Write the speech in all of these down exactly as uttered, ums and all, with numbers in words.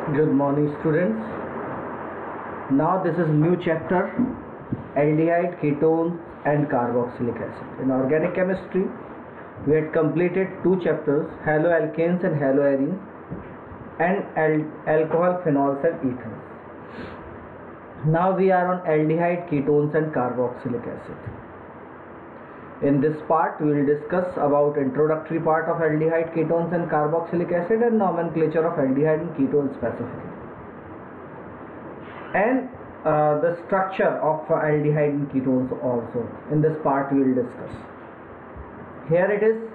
Good morning, students. Now this is new chapter, aldehyde, ketones and carboxylic acid. In organic chemistry, we had completed two chapters, haloalkanes and haloarenes, and al alcohol, phenols and ethers. Now we are on aldehyde, ketones and carboxylic acid. In this part, we will discuss about introductory part of aldehyde, ketones and carboxylic acid and nomenclature of aldehyde and ketone specifically. And uh, the structure of aldehyde and ketones also. In this part, we will discuss. Here it is.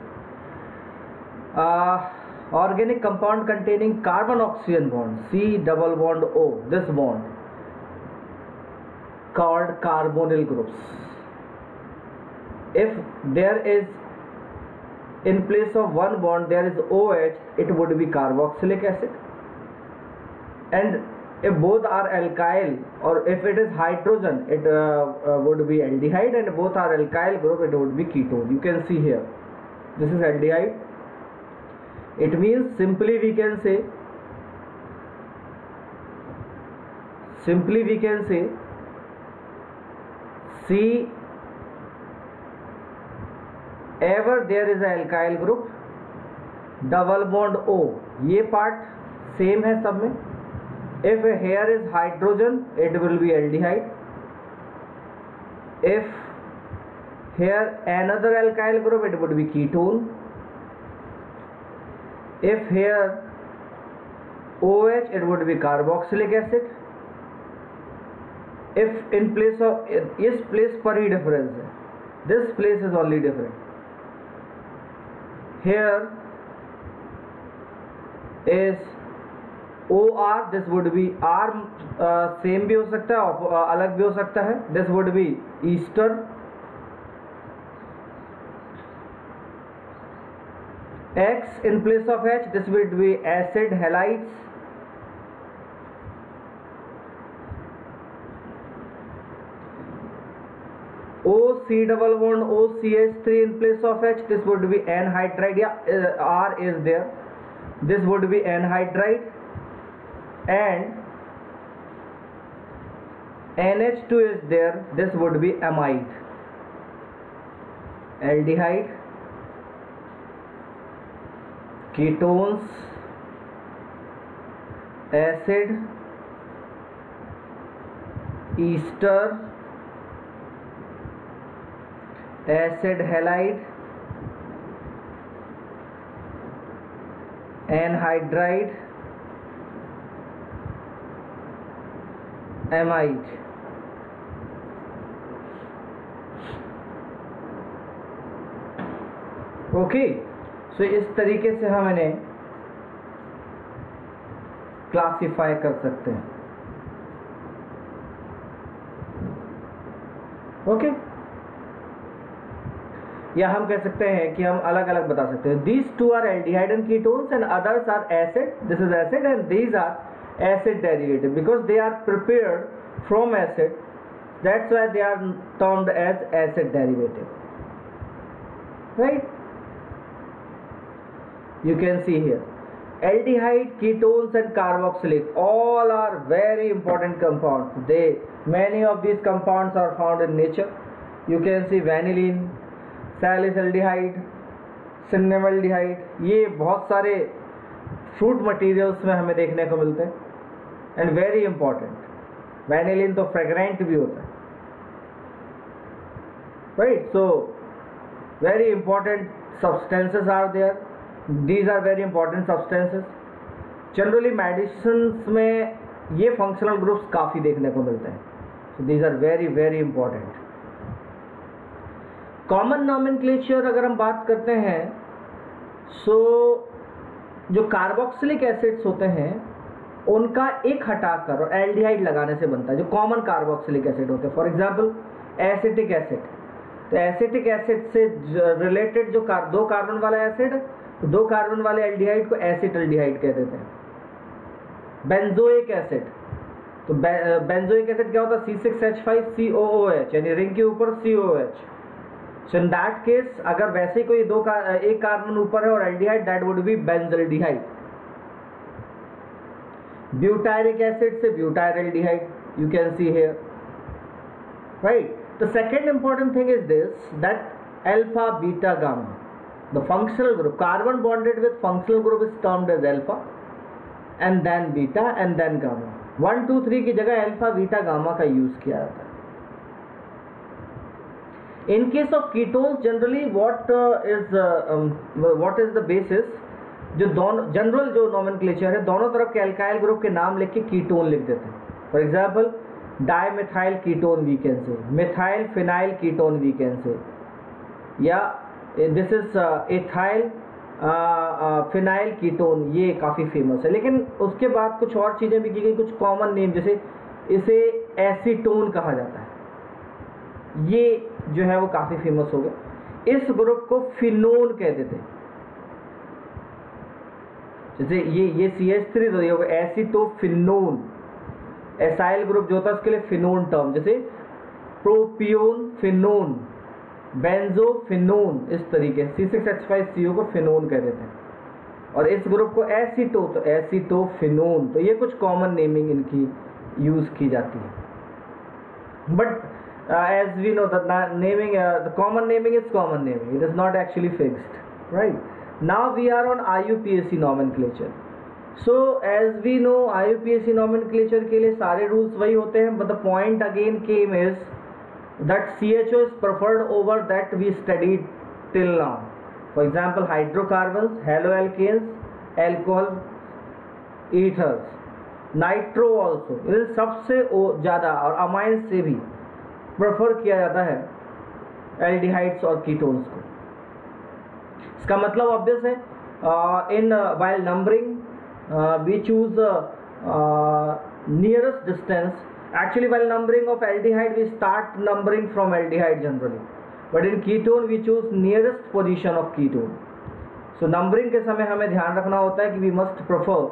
Uh, organic compound containing carbon-oxygen bond, C double bond O, this bond called carbonyl groups. If there is, in place of one bond there is OH, it would be carboxylic acid, and if both are alkyl, or if it is hydrogen, it uh, uh, would be aldehyde, and both are alkyl group, it would be ketone. You can see here, this is aldehyde. It means simply we can say simply we can say C ever there is a alkyl group, double bond O, ये part same है सब में. If here is hydrogen, it will be aldehyde. If here another alkyl group, it would be ketone. If here OH, it would be carboxylic acid. If in place of इस place पर ही difference है, this place is only different. Here is O R, this would be R, uh, same भी हो सकता है, uh, अलग भी हो सकता है. This would be ester. X in place of H, this would be acid halides. O C double bond O C H three in place of H, this would be anhydride. Yeah, uh, R is there. This would be anhydride, and N H two is there. This would be amide. Aldehyde, ketones, acid, ester, acid halide, anhydride, amide. Okay, so इस तरीके से हम इन्हें classify कर सकते हैं. Okay okay? या हम कह सकते हैं कि हम अलग अलग बता सकते हैं. These two are aldehyde and ketones and others are acid. This is acid and these are acid derivative because they are prepared from acid. That's why they are termed as acid derivative. Right, you can see here aldehyde, ketones and carboxylic, all are very important compounds. They many of these compounds are found in nature. You can see vanillin, salicylaldehyde, cinnamaldehyde, ये बहुत सारे fruit materials में हमें देखने को मिलते हैं. And very important, vanillin तो फ्रेगरेंट भी होता है. Right, so very important substances are there. These are very important substances. Generally medicines में ये functional groups काफ़ी देखने को मिलते हैं. So these are very very important. Common nomenclature अगर हम बात करते हैं, so जो carboxylic acids होते हैं उनका एक हटाकर और aldehyde लगाने से बनता है जो common carboxylic acid होते हैं. For example acetic acid. तो acetic acid से related जो कार, दो कार्बन वाला एसिड, दो कार्बन वाले एल्डिहाइड को एसिटल्डिहाइड कह देते हैं. बेंजोइक एसिड, तो बेंजोइक एसिड क्या होता है? C six H five C O O H, यानी रिंग के ऊपर C O H. So in that case अगर वैसे ही कोई दो का एक कार्बन ऊपर है और aldehyde, that would be benzaldehyde. Butyric acid से butyraldehyde, you can see here, right? The second important thing is this, that alpha, beta, gamma, the functional group, carbon bonded with functional group is termed as alpha, and then beta, and then gamma. One two three की जगह alpha, beta, gamma का use किया जाता है. In case of ketones, generally what uh, is uh, um, what is the basis? जो दोनों general जो nomenclature है, दोनों तरफ के अल्काइल ग्रुप के नाम लिख के कीटोन लिख देते हैं. For example dimethyl ketone we can say, methyl phenyl ketone we can say, या this is ethyl phenyl ketone, ये काफ़ी फेमस है. लेकिन उसके बाद कुछ और चीज़ें भी की गई, कुछ कॉमन नेम, जैसे इसे एसीटोन कहा जाता है, ये जो है वो काफ़ी फेमस हो गया. इस ग्रुप को फिनोन कह देते हैं. जैसे ये ये सी एच थ्री तो ये होगा एसीटोफिनोन. एसाइल ग्रुप जो होता है उसके लिए फिनोन टर्म, जैसे प्रोपियोन फिनोन, बेंजोफिनोन, इस तरीके C six H five C O को फिनोन कह देते हैं. और इस ग्रुप को एसीटो तो एसीटोफिनोन. तो ये कुछ कॉमन नेमिंग इनकी यूज़ की जाती है. But as we know the naming, the common naming is common naming, it is not actually fixed, right. Now we are on I U P A C nomenclature. So as we know I U P A C nomenclature के लिए सारे rules वही होते हैं, but the point again came is that C H O is preferred over that we studied till now. For example, hydrocarbons, haloalkanes, alcohol, ethers, nitro also. ये सबसे ज़्यादा और amines से भी prefer किया जाता है aldehydes और ketones को. इसका मतलब ऑब्वियस है, in while numbering we choose nearest distance. Actually while numbering of aldehyde we start numbering from aldehyde generally, but in ketone we choose nearest position of ketone. So numbering के समय हमें ध्यान रखना होता है कि we must prefer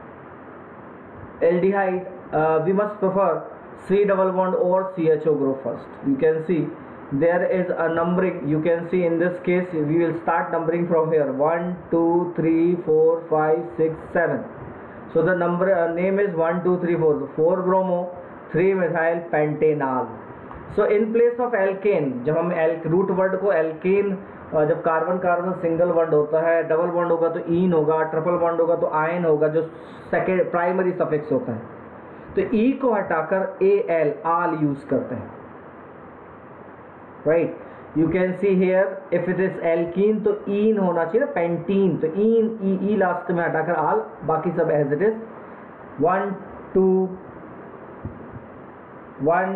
aldehyde, we must prefer C double bond और C H O group first. You can see there is a numbering, you can see in this case we will start numbering from here, one two three four five six seven. So the number uh, name is one two three four, so four bromo, three methyl pentanal. So in place of alkane, जब हम alk root word को alkane, जब carbon carbon single bond होता है, double bond होगा तो ईन होगा, triple bond होगा तो आयन होगा, जो सेकेंड प्राइमरी सफिक्स होता है. तो ई को हटाकर ए एल आल यूज करते हैं, right. You can see here if it is alkene तो ईन होना चाहिए ना, पेंटीन, तो ईन ई ई लास्ट में हटाकर आल, बाकी सब as it is. One two one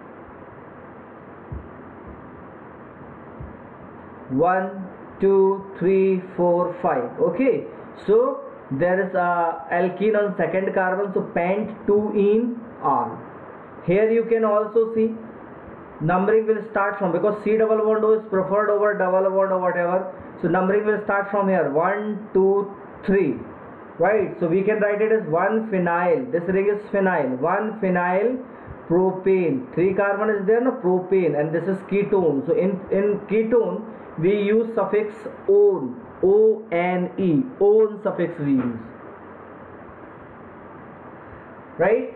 one two three four five. Okay, so there is alkene on second carbon, so pent two en al. Here you can also see numbering will start from, because C double bond O is preferred over double bond or whatever, so numbering will start from here, one two three, right. So we can write it as one phenyl, this ring is phenyl, one phenyl propane, three carbon is there, no, propane, and this is ketone. So in in ketone we use suffix on, O N E, on suffix we use, right.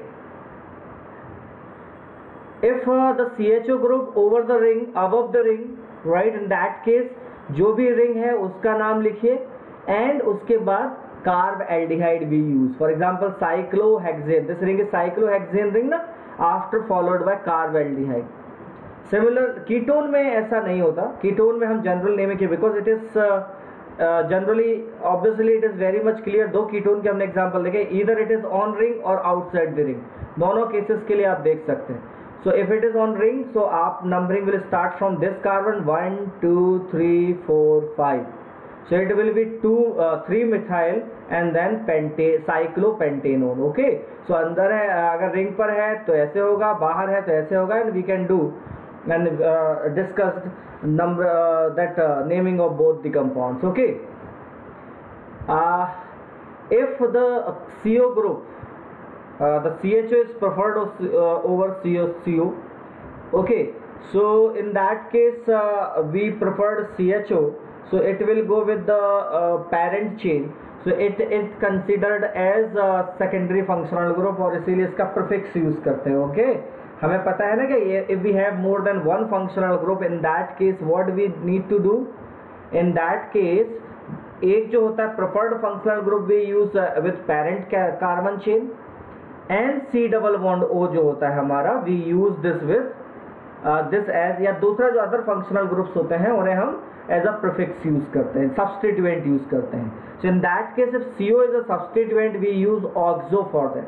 If uh, the C H O group over the ring, above the ring, right, in that case जो भी ring है उसका नाम लिखिए, and उसके बाद carb aldehyde we use. For example, cyclohexane, this ring is cyclohexane ring ना, after followed by carb aldehyde. Similar ketone में ऐसा नहीं होता. ketone में हम general name के, because it is uh, uh, generally obviously it is very much clear. दो ketone के हमने example देखे, either it is on ring or outside the ring, दोनों cases के लिए आप देख सकते हैं. So if it is on ring, so आप numbering will start from this carbon, one two three four five. So it will be two uh, three methyl and then penta cyclopentanone. Okay, so अंदर है, अगर ring पर है तो ऐसे होगा, बाहर है तो ऐसे होगा, and we can do and uh, discuss number uh, that uh, naming of both the compounds. Okay, uh, if the C O group, Uh, the C H O is preferred uh, over C O C O. Okay, so in that case uh, we preferred C H O, so it will go with the uh, parent chain. So it is considered as secondary functional group और इसीलिए इसका prefix use करते हैं. Okay okay? हमें पता है ना कि if we have more than one functional group, in that case what we need to do, in that case एक जो होता है preferred functional group we use with parent carbon chain, and C double bond O जो होता है हमारा we use this with this as, या दूसरा जो अदर फंक्शनल ग्रुप्स होते हैं उन्हें हम एज अ प्रीफिक्स यूज करते हैं, सब्स्टिट्यूएंट यूज करते हैं. So in that case if C O is a substituent we use oxo for that,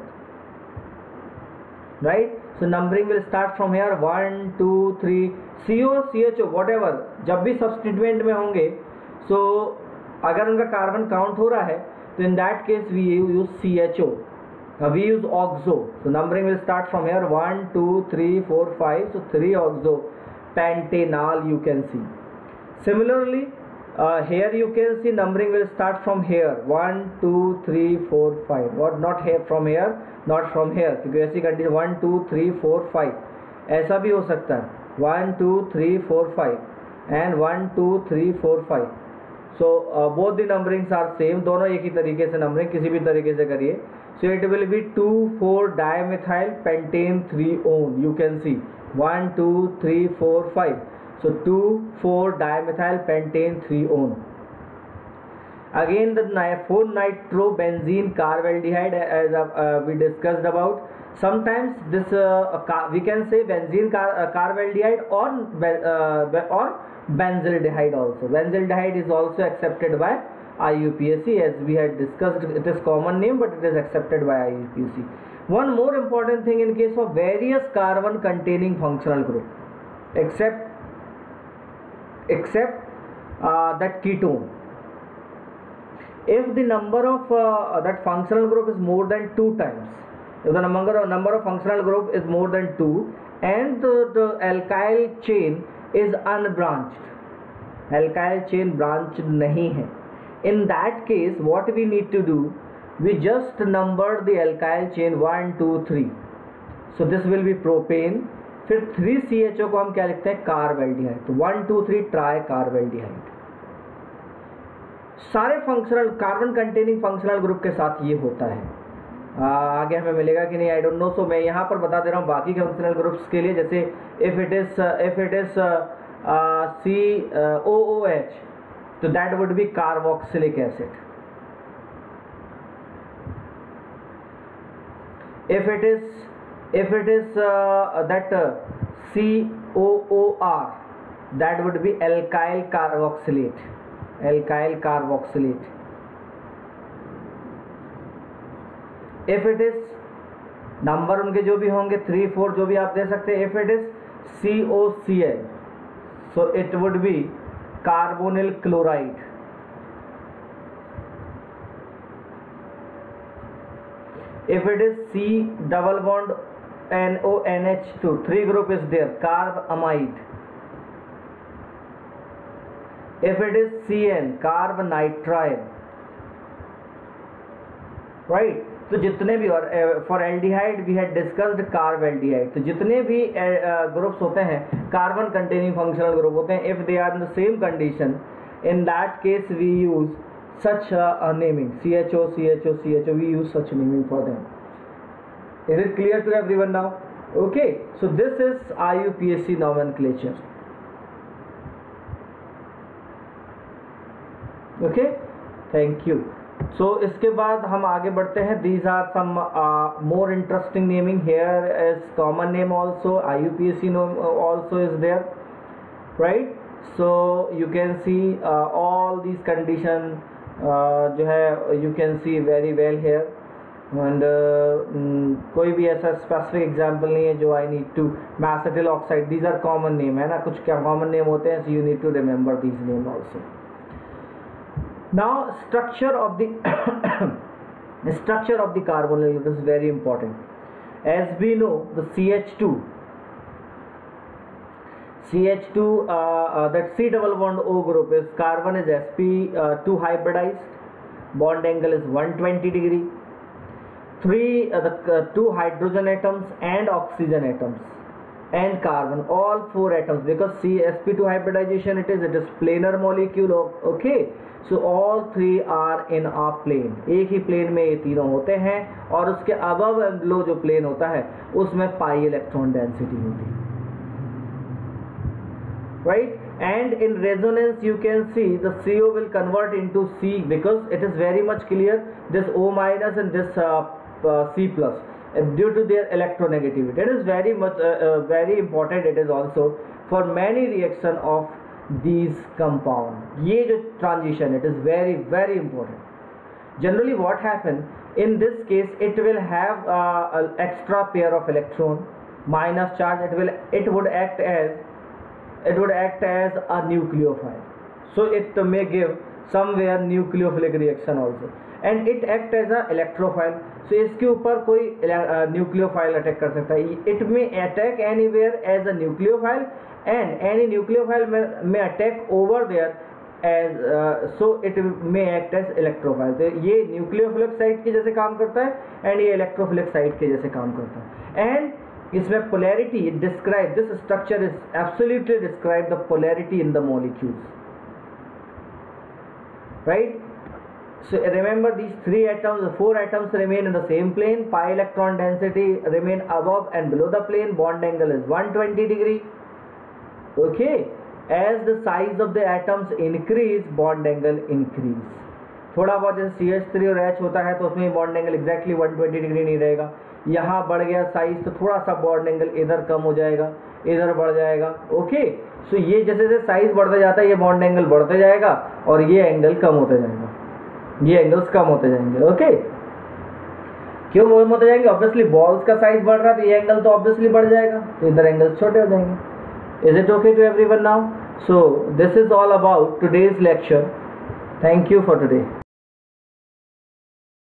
right. So numbering will start from here one two three, C O C H O whatever जब भी substituent में होंगे, सो so, अगर उनका carbon count हो रहा है तो in that case we use C H O, we use oxo. So numbering will start from here one two three four five, so three oxo pentanal you can see. Similarly uh, here you can see numbering will start from here one two three four five, what not here from here, not from here, क्योंकि ऐसी condition one two three four five ऐसा भी हो सकता है one two three four five and one two three four five. So uh, both the numberings are same, दोनों एक ही तरीके से नंबरिंग किसी भी तरीके से करिए. So it will be two four dimethyl pentane three one, you can see one two three four five, so two four dimethyl pentane three one. Again the four nitrobenzene carbaldehyde, as uh, we discussed about. Sometimes this uh, we can say benzene car uh, carbaldehyde or uh, or benzaldehyde also. Benzaldehyde is also accepted by I U P A C, as we had discussed. It is common name but it is accepted by I U P A C. One more important thing in case of various carbon containing functional group, except except uh, that ketone, if the number of uh, that functional group is more than two times, if the number of number of functional group is more than two and the, the alkyl chain is unbranched, alkyl chain branched nahi hai, in that case what we need to do, we just number the alkyl chain one two three, so this will be propane, फिर three C H O को हम क्या लिखते हैं, कार्बल्डिहाइड, तो one two three tri carbaldehyde. सारे functional carbon containing functional group के साथ ये होता है. आ, आगे हमें मिलेगा कि नहीं आई डोंट नो. सो मैं यहाँ पर बता दे रहा हूँ बाकी फंक्शनल ग्रुप्स के लिए, जैसे if it is if it is C O O H, so that would be carboxylic acid. If it is if it is uh, that uh, C O O R, that would be alkyl carboxylate, alkyl carboxylate. If it is number उनके जो भी होंगे three four जो भी आप दे सकते हैं, if it is C O C l, so it would be carbonyl chloride. If it is C double bond N O N H two, three group is there, carbamide. If it is C N, carbonitrile, right. तो जितने भी, और for aldehyde we had discussed carbaldehyde, तो जितने भी groups होते हैं carbon containing functional group होते हैं, if they are in the same condition, in that case we use such naming, C H O C H O C H O, we use such naming for them. Is it clear to everyone now? Okay, so this is I U P A C nomenclature. Okay, thank you. So इसके बाद हम आगे बढ़ते हैं. These are some uh, more interesting naming. Here is common name also, I U P A C name also is there, right? So you can see uh, all these condition uh, जो है you can see very well here, and uh, mm, कोई भी ऐसा specific example नहीं है जो I need to, acetyl oxide, these are common name है ना, कुछ क्या common name होते हैं, so you need to remember these name also. Now structure of the the structure of the carbonyl group is very important. As we know, the C H two C H two uh, uh, that C double bond O group is carbon is S P two uh, hybridized, bond angle is one hundred twenty degree, three uh, the uh, two hydrogen atoms and oxygen atoms, and carbon, all four atoms, because C s p two hybridization it is, it is planar molecule. Okay, so all three are in a plane, एक ही plane में ये तीनों होते हैं, और उसके above and below जो plane होता है उसमें pi electron density होती है, right? And in resonance you can see the C O will convert into C, because it is very much clear this O minus and this uh, uh, C plus due to their electronegativity. It is very much uh, uh, very important. It is also for many reaction of these compound. ये जो transition, it is very very important. Generally what happen in this case, it will have uh, an extra pair of electron, minus charge. It will it would act as it would act as a nucleophile, so it may give somewhere nucleophilic reaction also, and it act as a electrophile. So इसके ऊपर कोई nucleophile attack कर सकता है. It may attack anywhere as a nucleophile, and any nucleophile may, may attack over there as uh, so it may act as electrophile. तो ये nucleophilic site के जैसे काम करता है, and ये electrophilic site के जैसे काम करता है. And इसमें polarity describe, this structure is absolutely describe the polarity in the molecules, right? So remember these three atoms, the four atoms remain in the same plane, pi electron density remain above and below the plane, bond angle is one hundred twenty degree. Okay, as the size of the atoms increase, bond angle increase. थोड़ा बहुत जैसे C H three और H होता है तो उसमें bond angle exactly one hundred twenty degree नहीं रहेगा. यहाँ बढ़ गया साइज तो थोड़ा सा बॉन्ड एंगल इधर कम हो जाएगा, इधर बढ़ जाएगा. ओके, सो ये जैसे जैसे साइज बढ़ता जाता है ये बॉन्ड एंगल बढ़ते जाएगा और ये एंगल कम होते जाएगा, ये एंगल्स कम होते जाएंगे. ओके, क्यों कम होते जाएंगे? ऑब्वियसली बॉल्स का साइज बढ़ रहा है तो ये एंगल तो ऑब्वियसली बढ़ जाएगा, तो इधर एंगल्स छोटे हो जाएंगे. Is it okay to everyone now? So this is all about today's lecture. Thank you for today.